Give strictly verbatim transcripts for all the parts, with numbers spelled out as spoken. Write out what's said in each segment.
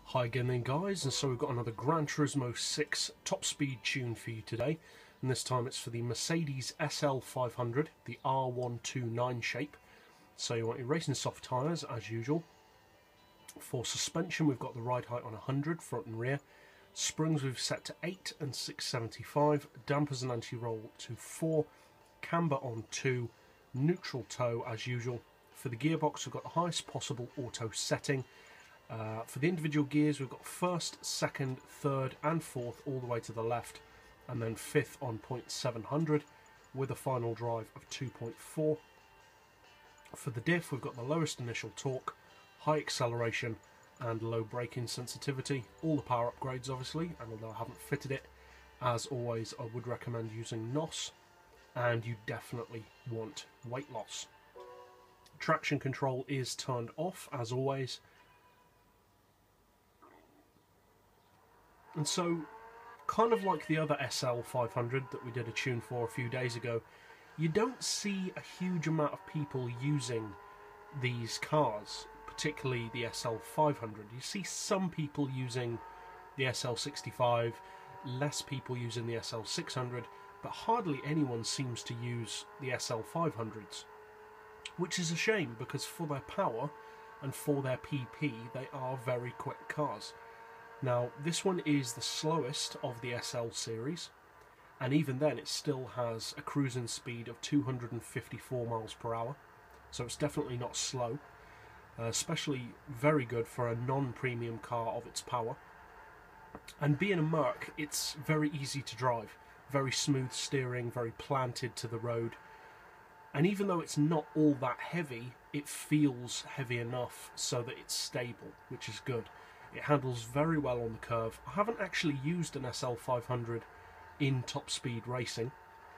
Hi again then guys, and so we've got another Gran Turismo six top speed tune for you today, and this time it's for the Mercedes S L five hundred, the R one twenty-nine shape. So you want your racing soft tyres as usual. For suspension we've got the ride height on one hundred, front and rear. Springs we've set to eight and six seventy-five, dampers and anti-roll to four, camber on two, neutral toe as usual. For the gearbox we've got the highest possible auto setting. Uh, for the individual gears we've got first, second, third and fourth all the way to the left, and then fifth on point seven hundred with a final drive of two point four. For the diff we've got the lowest initial torque, high acceleration and low braking sensitivity, all the power upgrades obviously, and although I haven't fitted it, as always I would recommend using N O S, and you definitely want weight loss. Traction control is turned off as always. And so, kind of like the other S L five hundred that we did a tune for a few days ago, you don't see a huge amount of people using these cars, particularly the S L five hundred. You see some people using the S L sixty-five, less people using the S L six hundred, but hardly anyone seems to use the S L five hundreds, which is a shame because for their power and for their P P they are very quick cars. Now, this one is the slowest of the S L series, and even then it still has a cruising speed of two hundred fifty-four miles per hour, so it's definitely not slow, uh, especially very good for a non-premium car of its power. And being a Merc, it's very easy to drive, very smooth steering, very planted to the road, and even though it's not all that heavy, it feels heavy enough so that it's stable, which is good. It handles very well on the curve. I haven't actually used an S L five hundred in top speed racing,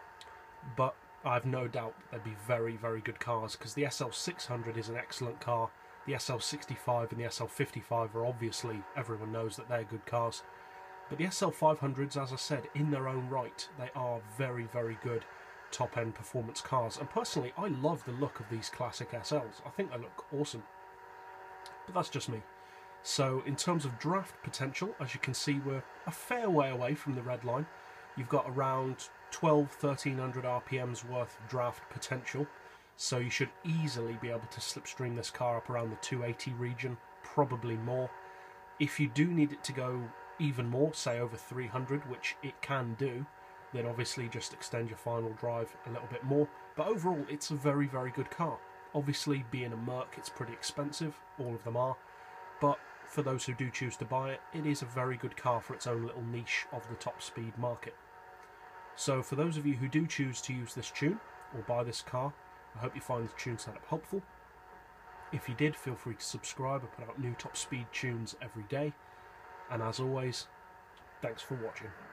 but I have no doubt that they'd be very, very good cars, because the S L six hundred is an excellent car. The S L sixty-five and the S L fifty-five are obviously, everyone knows that they're good cars. But the S L five hundreds, as I said, in their own right, they are very, very good top-end performance cars. And personally, I love the look of these classic S Ls. I think they look awesome. But that's just me. So in terms of draft potential, as you can see, we're a fair way away from the red line. You've got around twelve, thirteen hundred R P Ms worth of draft potential, so you should easily be able to slipstream this car up around the two eighty region, probably more. If you do need it to go even more, say over three hundred, which it can do, then obviously just extend your final drive a little bit more. But overall, it's a very, very good car. Obviously, being a Merc, it's pretty expensive, all of them are, but for those who do choose to buy it, it is a very good car for its own little niche of the top speed market. So for those of you who do choose to use this tune or buy this car, I hope you find the tune setup helpful. If you did, feel free to subscribe. I put out new top speed tunes every day. And as always, thanks for watching.